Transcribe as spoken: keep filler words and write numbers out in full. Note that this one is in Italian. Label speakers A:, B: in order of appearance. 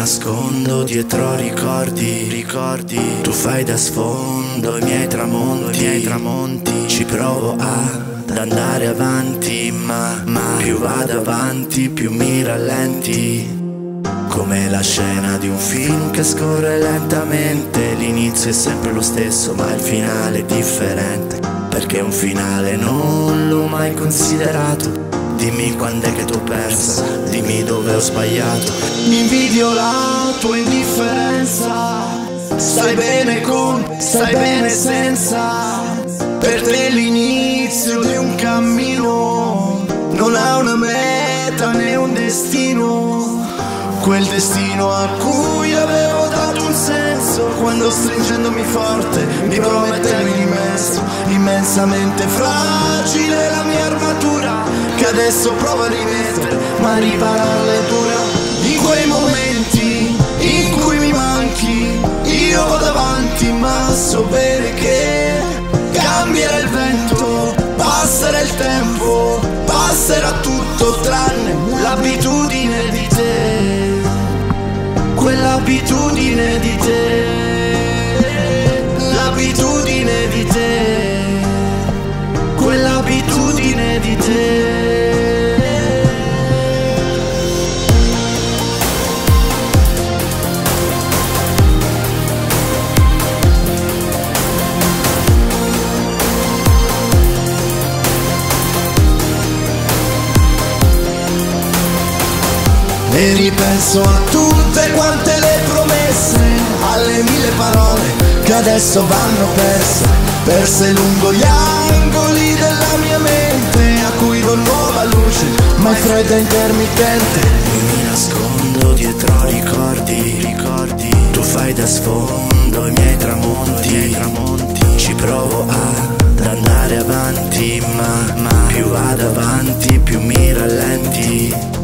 A: nascondo dietro ricordi, ricordi. Tu fai da sfondo i miei tramonti, i miei tramonti. Ci provo ad andare avanti, ma, ma più vado avanti più mi rallenti. Come la scena di un film che scorre lentamente. L'inizio è sempre lo stesso ma il finale è differente, perché un finale non l'ho mai considerato. Dimmi quando è che t'ho persa, dimmi dove ho sbagliato.
B: Mi invidio la tua indifferenza. Stai bene con, stai bene senza. Per te l'inizio di un cammino non ha una meta né un destino. Quel destino a cui avevo dato un senso, quando stringendomi forte mi promettevi l'immenso. Immensamente fragile la mia armatura, che adesso provo a rimettere, ma ripararle è dura. In quei momenti in cui mi manchi, io vado avanti ma so bene che cambierà il vento, passerà il tempo, passerà tutto tranne l'abitudine di te. Quell'abitudine di te, l'abitudine di te, quell'abitudine di te. E ripenso a tutte quante le promesse, alle mille parole che adesso vanno perse, perse lungo gli angoli della mia mente, a cui do nuova luce, ma è fredda e intermittente.
A: Mi nascondo dietro ricordi, ricordi. Tu fai da sfondo i miei tramonti, i miei tramonti. Ci provo ad andare avanti, ma, ma più vado avanti più mi rallenti.